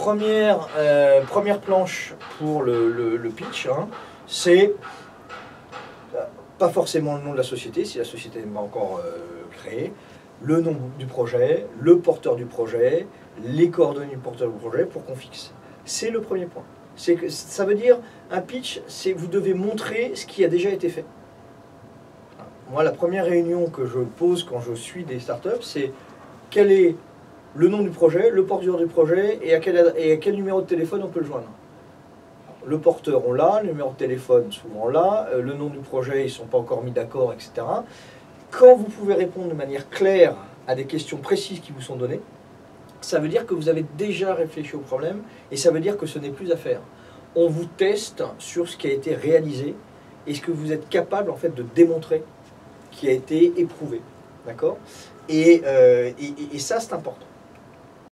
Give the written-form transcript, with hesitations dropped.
première planche pour le pitch, hein, c'est pas forcément le nom de la société, si la société n'est pas encore créée, le nom du projet, le porteur du projet, les coordonnées du porteur du projet pour qu'on fixe. C'est le premier point. Ça veut dire, un pitch, c'est vous devez montrer ce qui a déjà été fait. Moi, la première réunion que je pose quand je suis des startups, c'est quel est le nom du projet, le porteur du projet et à quel numéro de téléphone on peut le joindre. Le porteur, on l'a, le numéro de téléphone, souvent là, le nom du projet, ils ne sont pas encore mis d'accord, etc. Quand vous pouvez répondre de manière claire à des questions précises qui vous sont données, ça veut dire que vous avez déjà réfléchi au problème et ça veut dire que ce n'est plus à faire. On vous teste sur ce qui a été réalisé et ce que vous êtes capable en fait de démontrer qui a été éprouvé. D'accord ? Et ça, c'est important.